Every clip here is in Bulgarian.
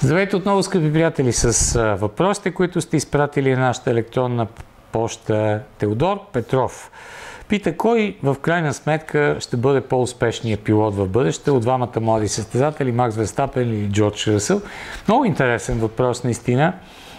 Здравейте отново, скъпи приятели, с въпросите, които сте изпратили на нашата електронна поща. Теодор Петров пита: кой в крайна сметка ще бъде по-успешният пилот в бъдеще от двамата млади състезатели, Макс Верстапен или Джордж Ръсъл? Много интересен въпрос, наистина.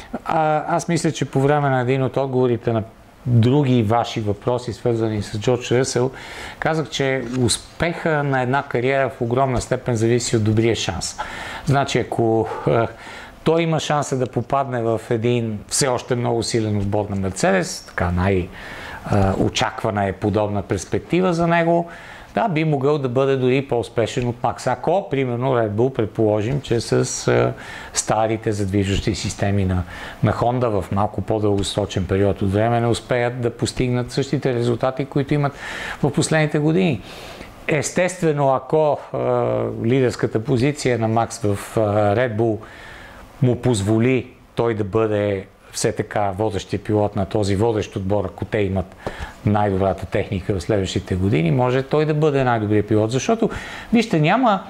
Аз мисля, че по време на един от отговорите на други ваши въпроси, свързани с Джордж Ръсъл, казах, че успеха на една кариера в огромна степен зависи от добрия шанс. Значи, ако той има шанса да попадне в един все още много силен отбор на Мерцедес, така най-очаквана е подобна перспектива за него, да, би могъл да бъде дори по-успешен от Макс. Ако, примерно, Red Bull, предположим, че с старите задвижващи системи на Honda в малко по-дългосрочен период от време не успеят да постигнат същите резултати, които имат в последните години. Естествено, ако лидерската позиция на Макс в Red Bull му позволи той да бъде все така водещия пилот на този водещ отбор, ако те имат най-добрата техника в следващите години, може той да бъде най-добрият пилот. Защото, вижте, няма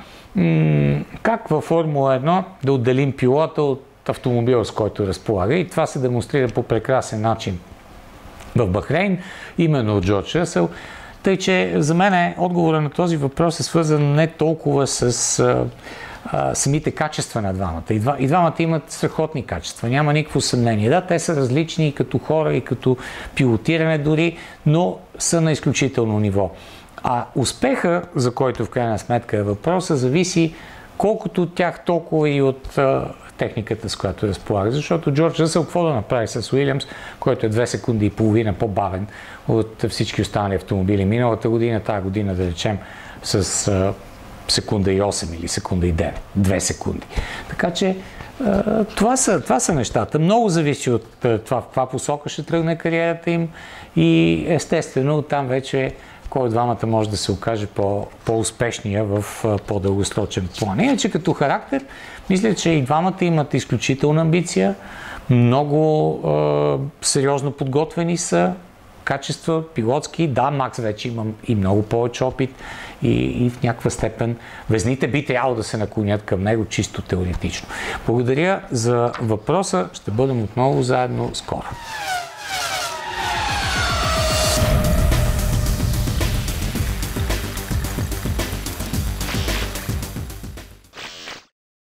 как във Формула 1 да отделим пилота от автомобила, с който разполага. И това се демонстрира по прекрасен начин в Бахрейн, именно от Джордж Ръсъл. Тъй, че за мен отговорът на този въпрос е свързан не толкова с самите качества на двамата. И двамата имат страхотни качества, няма никакво съмнение. Да, те са различни и като хора, и като пилотиране дори, но са на изключително ниво. А успеха, за който в крайна сметка е въпроса, зависи колкото от тях, толкова и от техниката, с която разполага. Защото Джордж Ръсъл какво да направи с Уилямс, който е 2 секунди и половина по-бавен от всички останали автомобили миналата година, тази година, да речем, с секунда и 8 или секунда и 9. 2 секунди. Така че това са нещата. Много зависи от това в каква посока ще тръгне кариерата им и естествено там вече кой от двамата може да се окаже по-успешния в по-дългосрочен план. Иначе като характер, мисля, че и двамата имат изключителна амбиция, много сериозно подготвени са, качества, пилотски. Да, Макс вече има и много повече опит и в някаква степен везните би трябвало да се наклонят към него чисто теоретично. Благодаря за въпроса. Ще бъдем отново заедно скоро.